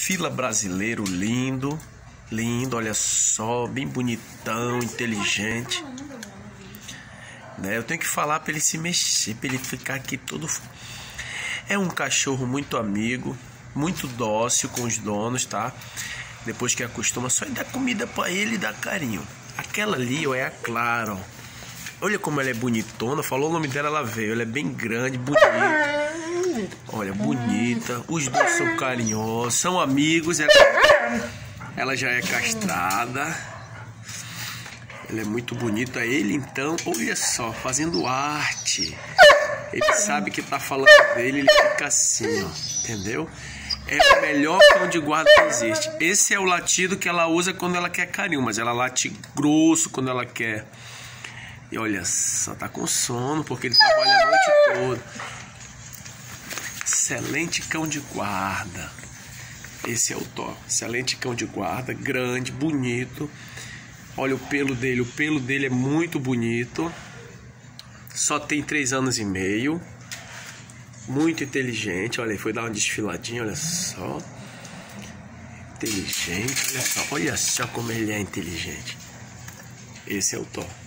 Fila brasileiro lindo, lindo, olha só, bem bonitão, inteligente. Né? Eu tenho que falar para ele se mexer, para ele ficar aqui todo... É um cachorro muito amigo, muito dócil com os donos, tá? Depois que acostuma, só dar comida para ele e dar carinho. Aquela ali, ó, é a Clara, ó. Olha como ela é bonitona, falou o nome dela, ela veio. Ela é bem grande, bonita. Olha, bonita. Os dois são carinhosos, são amigos. Ela já é castrada. Ela é muito bonita. Ele, então, olha só, fazendo arte. Ele sabe que tá falando dele, ele fica assim, ó. Entendeu? É o melhor cão de guarda que existe. Esse é o latido que ela usa quando ela quer carinho, mas ela late grosso quando ela quer. E olha só, tá com sono porque ele trabalha a noite toda. Excelente cão de guarda. Esse é o Thor. Excelente cão de guarda, grande, bonito. Olha o pelo dele é muito bonito. Só tem 3 anos e meio. Muito inteligente, olha, foi dar uma desfiladinha, olha só. Inteligente, olha só como ele é inteligente. Esse é o Thor.